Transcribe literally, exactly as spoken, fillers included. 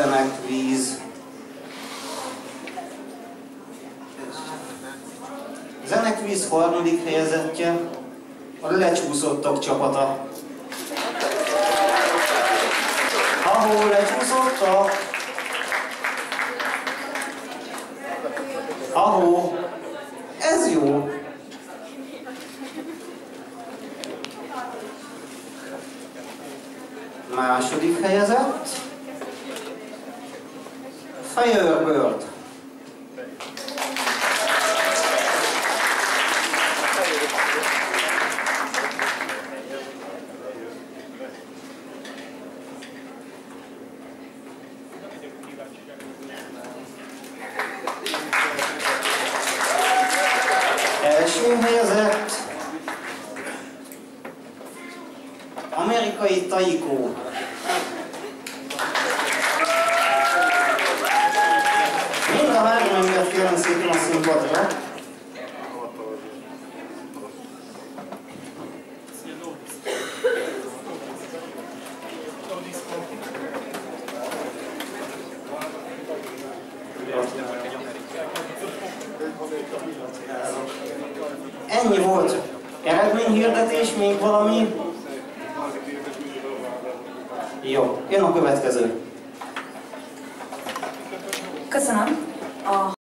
Zenekvíz. Zenekvíz harmadik helyezettje a Lecsúszottak csapata. Ahol lecsúszottak, ahó, ez jó. Második helyezett, Firebird. Első helyezett, Amerikai Taiko. Mind a három embert kérem szépen a színpadra. Ennyi volt. Eredményhirdetés, még valami? Jó, jön a következő. Köszönöm. A